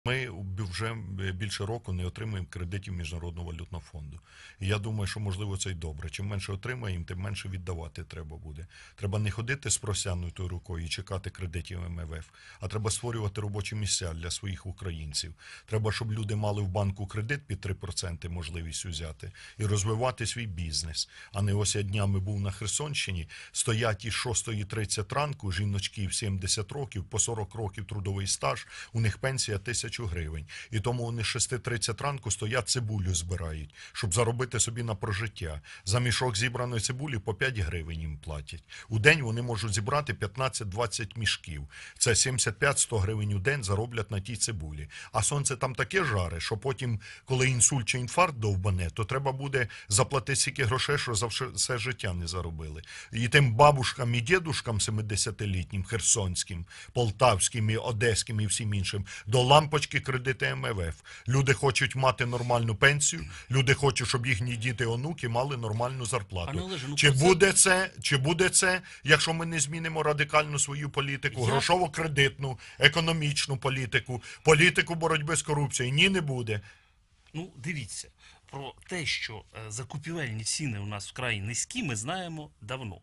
Ми вже більше року не отримуємо кредитів Міжнародного валютного фонду. І я думаю, що, можливо, це й добре. Чим менше отримаємо, тим менше віддавати треба буде. Треба не ходити з простягнутою рукою і чекати кредитів МВФ, а треба створювати робочі місця для своїх українців. Треба, щоб люди мали в банку кредит під 3% можливість взяти і розвивати свій бізнес. А не ось я днями був на Херсонщині, стоять із 6:30 ранку, жіночки в 70 років, по 40 років трудовий стаж, у них пенсія 1000 гривень. І тому вони з 6:30 ранку стоять, цибулю збирають, щоб заробити собі на прожиття. За мішок зібраної цибулі по 5 гривень їм платять. У день вони можуть зібрати 15-20 мішків. Це 75-100 гривень у день зароблять на тій цибулі. А сонце там таке жаре, що потім, коли інсульт чи інфаркт довбане, то треба буде заплатити стільки грошей, що за все життя не заробили. І тим бабушкам і дідушкам 70-літнім, херсонським, полтавським, і одеським і всім іншим, до лампочки кредити МВФ. Люди хочуть мати нормальну пенсію, люди хочуть, щоб їхні діти, онуки мали нормальну зарплату. Олеже, ну Чи буде це, якщо ми не змінимо радикально свою політику, грошово-кредитну, економічну політику, політику боротьби з корупцією? Ні, не буде. Ну, дивіться, про те, що закупівельні ціни у нас вкрай низькі, ми знаємо давно.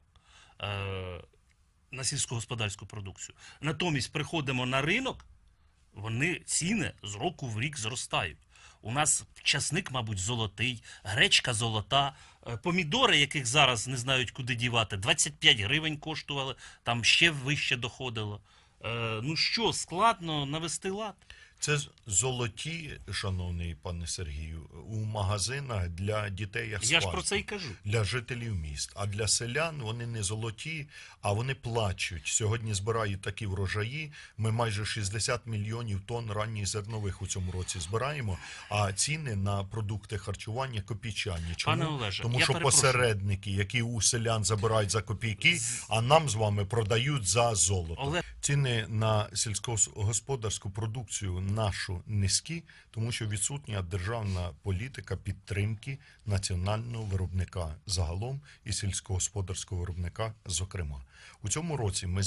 На сільськогосподарську продукцію. Натомість приходимо на ринок, вони ціни з року в рік зростають. У нас часник, мабуть, золотий, гречка золота, помідори, яких зараз не знають куди дівати, 25 гривень коштували, там ще вище доходило. Ну що, складно навести лад? Це золоті, шановний пане Сергію, у магазинах для дітей як Я ж про це й кажу. для жителів міст. А для селян вони не золоті, а вони плачуть. Сьогодні збирають такі врожаї. Ми майже 60 мільйонів тонн ранніх зернових у цьому році збираємо, а ціни на продукти харчування копійчані. Чому? Пане Олеже, Тому я що перепрошую. посередники, які у селян забирають за копійки, а нам з вами продають за золото. Ціни на сільськогосподарську продукцію нашу низькі, тому що відсутня державна політика підтримки національного виробника загалом і сільськогосподарського виробника зокрема. У цьому році ми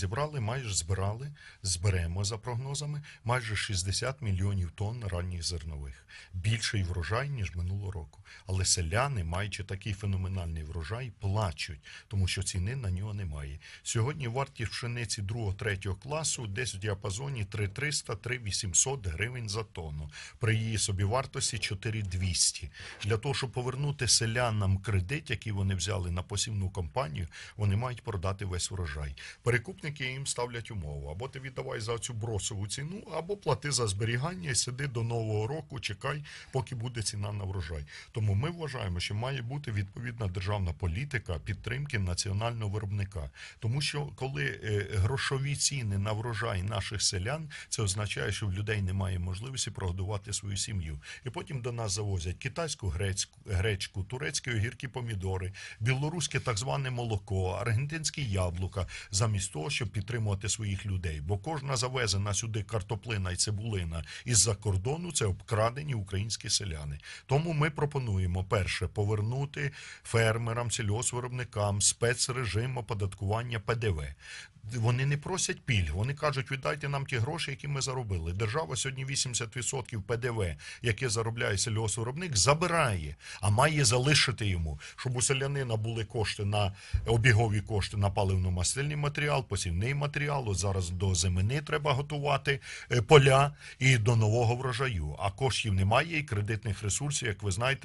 зберемо за прогнозами майже 60 мільйонів тонн ранніх зернових. Більший врожай, ніж минулого року. Але селяни, маючи такий феноменальний врожай, плачуть, тому що ціни на нього немає. Сьогодні вартість пшениці 2-3 класу десь в діапазоні 3300-3800 гривень за тонну. При її собівартості 4200. Для того, щоб повернути селянам кредит, який вони взяли на посівну кампанію, вони мають продати весь врожай. Перекупники їм ставлять умову. Або ти віддавай за цю бросову ціну, або плати за зберігання і сиди до Нового року, чекай, поки буде ціна на врожай. Тому ми вважаємо, що має бути відповідна державна політика підтримки національного виробника. Тому що коли грошові ціни на врожай наших селян, це означає, що в людей немає можливості прогодувати свою сім'ю. І потім до нас завозять китайську гречку, турецькі огірки, помідори, білоруське так зване молоко, аргентинські яблука, замість того, щоб підтримувати своїх людей. Бо кожна завезена сюди картоплина і цибулина із-за кордону – це обкрадені українські селяни. Тому ми пропонуємо, перше, повернути фермерам, сільгоспвиробникам спецрежим оподаткування ПДВ. Вони не просять пільг, вони кажуть, віддайте нам ті гроші, які ми заробили. Держава сьогодні 80% ПДВ, яке заробляє сільгоспвиробник, забирає, а має залишити йому, щоб у селянина були кошти на обігові кошти на паливно-мастильний матеріал, посівний матеріал. От зараз до зимини треба готувати поля і до нового врожаю. А коштів немає і кредитних ресурсів, як ви знаєте,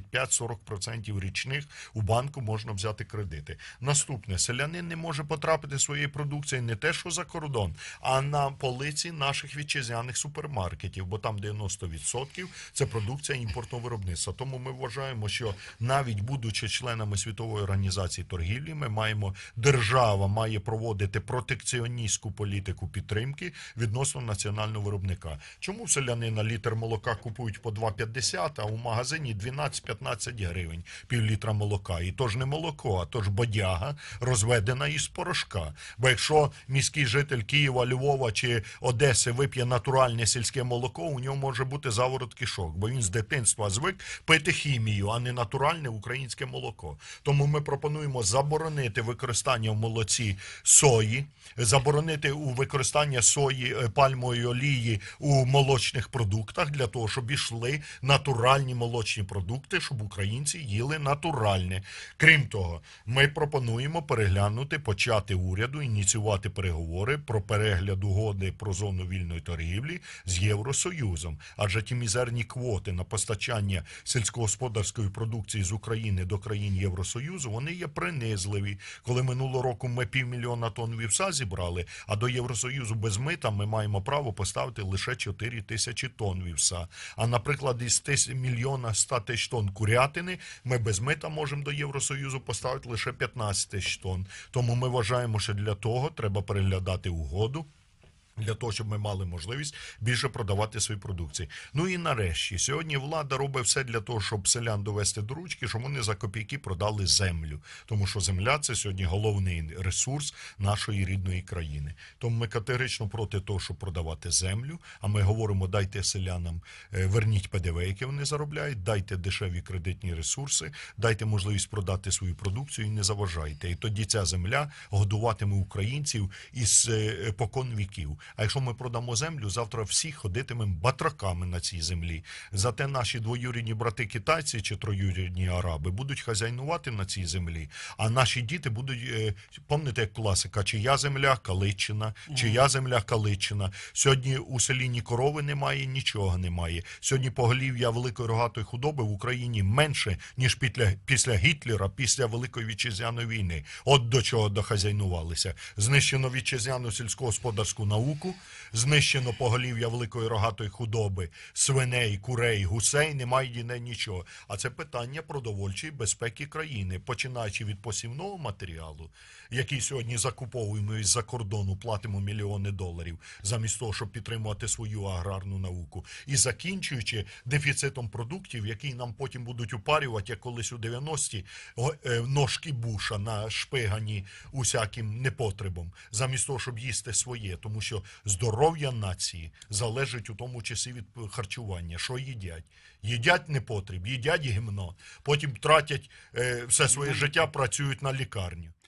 35-40% річних у банку можна взяти кредити. Наступне, селянин не може потрапити своєї продукції не те, що за кордон, а на полиці наших вітчизняних супермаркетів, бо там 90% це продукція імпортного виробництва. Тому ми вважаємо, що навіть будучи членами Світової організації торгівлі, держава має проводити протекціоністську політику підтримки відносно національного виробника. Чому селянина літр молока купують по 2,50, а у магазині 12-15 гривень пів літра молока? І то ж не молоко, а то ж бодяга, розведена із порошка. Бо якщо міський житель Києва, Львова чи Одеси вип'є натуральне сільське сільське молоко, у нього може бути заворот кишок, бо він з дитинства звик пити хімію, а не натуральне українське молоко. Тому ми пропонуємо заборонити використання в молоці сої, заборонити у використання сої, пальмової олії у молочних продуктах для того, щоб ішли натуральні молочні продукти, щоб українці їли натуральне. Крім того, ми пропонуємо переглянути, почати уряду, ініціювати переговори про перегляд угоди про зону вільної торгівлі з Євросоюзом. Адже ті мізерні квоти на постачання сільськогосподарської продукції з України до країн Євросоюзу, вони є принизливі. Коли минулого року ми 500 000 тонн вівса зібрали, а до Євросоюзу без мита ми маємо право поставити лише 4 тисячі тонн вівса. А, наприклад, із 1 100 000 тонн курятини ми без мита можемо до Євросоюзу поставити лише 15 тисяч тонн. Тому ми вважаємо, що для того треба переглядати угоду, для того, щоб ми мали можливість більше продавати свої продукції. Ну і нарешті, сьогодні влада робить все для того, щоб селян довести до ручки, щоб вони за копійки продали землю. Тому що земля – це сьогодні головний ресурс нашої рідної країни. Тому ми категорично проти того, щоб продавати землю, а ми говоримо, дайте селянам, верніть ПДВ, яке вони заробляють, дайте дешеві кредитні ресурси, дайте можливість продати свою продукцію і не заважайте. І тоді ця земля годуватиме українців із покон віків. А якщо ми продамо землю, завтра всі ходитимемо батраками на цій землі. Зате наші двоюрідні брати китайці чи троюрідні араби будуть хазяйнувати на цій землі, а наші діти будуть, пам'ятаєте, як класика, чия земля – Калитчина, чия земля – Калитчина. Сьогодні у селі ні корови немає, нічого немає. Сьогодні поголів'я великої рогатої худоби в Україні менше, ніж після Гітлера, після Великої Вітчизняної війни. От до чого дохазяйнувалися. Знищено вітчизняну сільськогосподарську науку, знищено поголів'я великої рогатої худоби, свиней, курей, гусей, немає ніде нічого. А це питання продовольчої безпеки країни, починаючи від посівного матеріалу, який сьогодні закуповуємо із-за кордону, платимо мільйони доларів, замість того, щоб підтримувати свою аграрну науку, і закінчуючи дефіцитом продуктів, які нам потім будуть упарювати, як колись у 90-ті, ножки Буша нашпигані усяким непотребом, замість того, щоб їсти своє, тому що здоров'я нації залежить у тому числі від харчування. Що їдять? Їдять непотріб, їдять гімно, потім тратять все своє життя, працюють на лікарню.